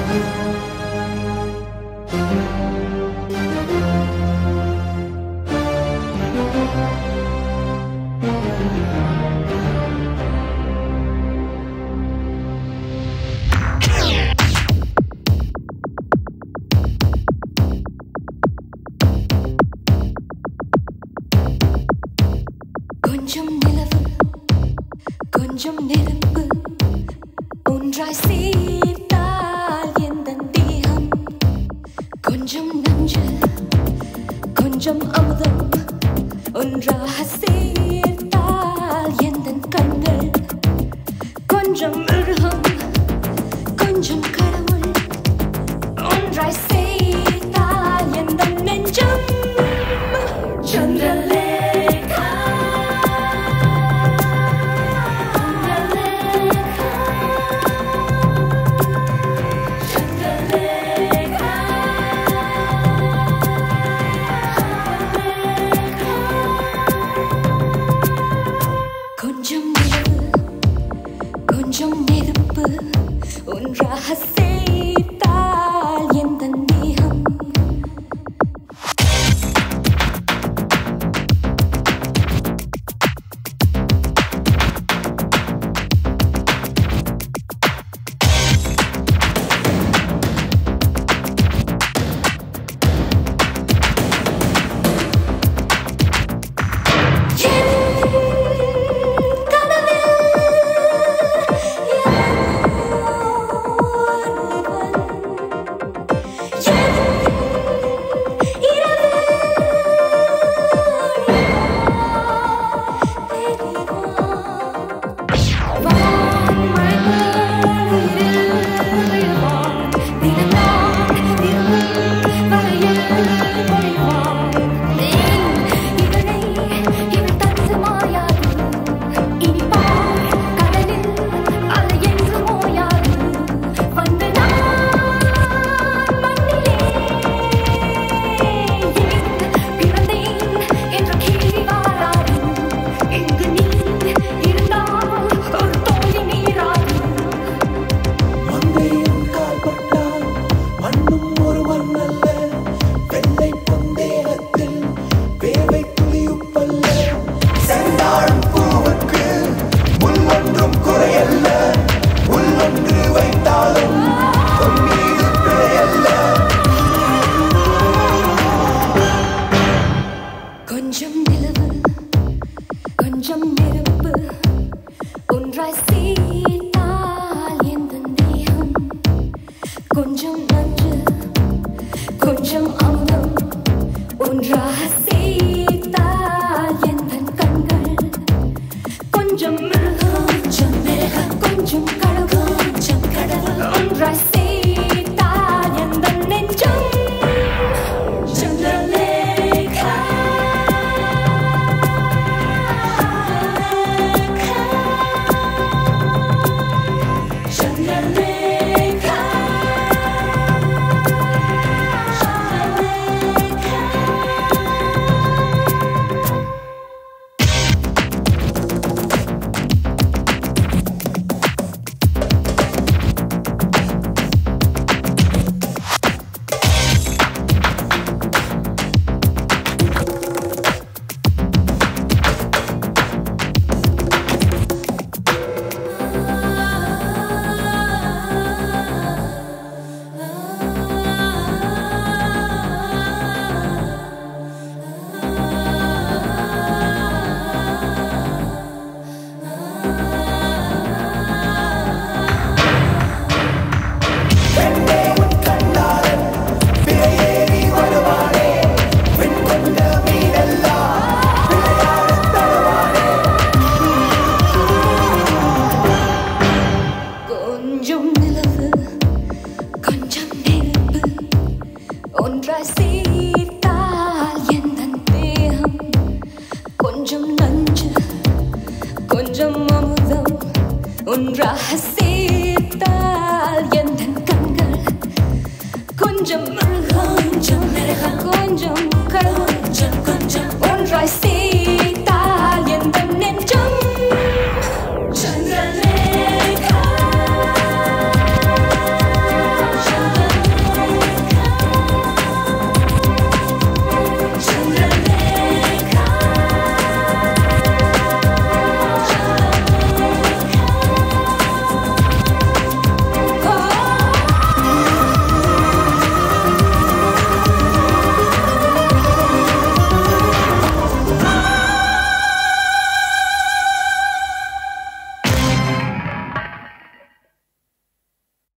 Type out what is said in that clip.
கொஞ்சம் நிலவு கொஞ்சம் நெருப்பு ஒன்றாய் சேர்த்தால் எந்தன் தேகம் கொஞ்சம் நஞ்சு கொஞ்சம் அமுதம் ஒன்றாக சேர்த்தால் எந்தன் கண்கள் கொஞ்சம் மிருகம் கொஞ்சம் கடவுள் ஒன்றாய் சேர்த்தால் எந்தன் நெஞ்சம் சந்திரலே கொஞ்சம் நெருப்பு ஒன்றாக சேர்த்தால் எந்தன் தேகம் கொஞ்சம் நிலவு கொஞ்சம் நெருப்பு ஒன்றாய் சேர்த்தால் எந்தன் தேகம் கொஞ்சம் நஞ்சு கொஞ்சம் அமுதம் ஒன்றாக சேர்த்தால் எந்தன் கண்கள் கொஞ்சம் மிருகம் கொஞ்சம் கடவுள் ஒன்றாய் சேர்த்தால் எந்தன் நெஞ்சம் ஒன்றாய் சேர்த்தால் எந்தன் தேகம் கொஞ்சம் நஞ்சு கொஞ்சம் அமுதம் ஒன்றாக சேர்த்தால் எந்தன் கண்கள் கொஞ்சம் மிருகம் கொஞ்சம் கடவுள் ஒன்றாய் சேர்த்தால்